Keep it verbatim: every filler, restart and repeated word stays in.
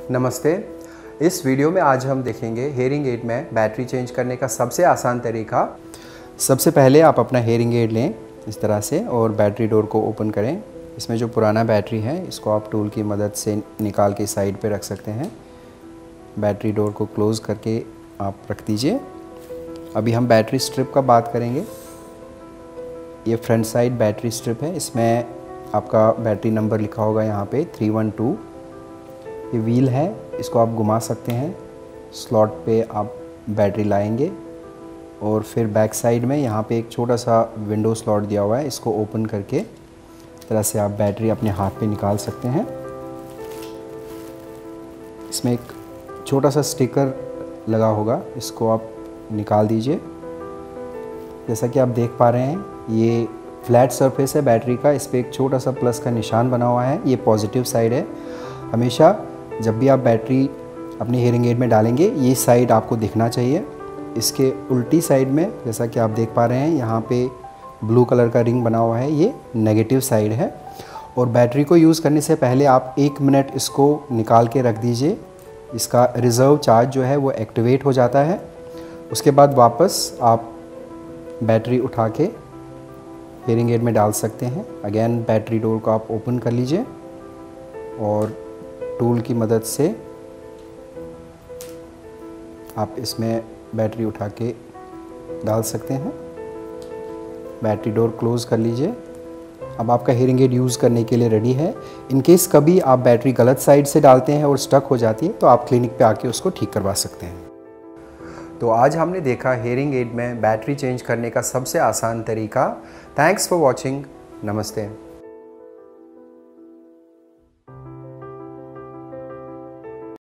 नमस्ते। इस वीडियो में आज हम देखेंगे हेयरिंग एड में बैटरी चेंज करने का सबसे आसान तरीका। सबसे पहले आप अपना हेयरिंग एड लें इस तरह से और बैटरी डोर को ओपन करें। इसमें जो पुराना बैटरी है इसको आप टूल की मदद से निकाल के साइड पे रख सकते हैं। बैटरी डोर को क्लोज़ करके आप रख दीजिए। अभी हम बैटरी स्ट्रिप का बात करेंगे। ये फ्रंट साइड बैटरी स्ट्रिप है, इसमें आपका बैटरी नंबर लिखा होगा यहाँ पे थ्री वन टू। ये व्हील है, इसको आप घुमा सकते हैं। स्लॉट पे आप बैटरी लाएंगे और फिर बैक साइड में यहाँ पे एक छोटा सा विंडो स्लॉट दिया हुआ है, इसको ओपन करके इस तरह से आप बैटरी अपने हाथ पे निकाल सकते हैं। इसमें एक छोटा सा स्टिकर लगा होगा, इसको आप निकाल दीजिए। जैसा कि आप देख पा रहे हैं ये फ्लैट सरफेस है बैटरी का, इस पर एक छोटा सा प्लस का निशान बना हुआ है, ये पॉजिटिव साइड है। हमेशा जब भी आप बैटरी अपनी हेयरिंग एड में डालेंगे ये साइड आपको दिखना चाहिए। इसके उल्टी साइड में जैसा कि आप देख पा रहे हैं यहाँ पे ब्लू कलर का रिंग बना हुआ है, ये नेगेटिव साइड है। और बैटरी को यूज़ करने से पहले आप एक मिनट इसको निकाल के रख दीजिए। इसका रिज़र्व चार्ज जो है वो एक्टिवेट हो जाता है। उसके बाद वापस आप बैटरी उठा के हेयरिंग एड में डाल सकते हैं। अगेन बैटरी डोर को आप ओपन कर लीजिए और टूल की मदद से आप इसमें बैटरी उठा के डाल सकते हैं। बैटरी डोर क्लोज़ कर लीजिए। अब आपका हेयरिंग एड यूज़ करने के लिए रेडी है। इन केस कभी आप बैटरी गलत साइड से डालते हैं और स्टक हो जाती है तो आप क्लिनिक पे आके उसको ठीक करवा सकते हैं। तो आज हमने देखा हेयरिंग एड में बैटरी चेंज करने का सबसे आसान तरीका। Thanks for watching. नमस्ते।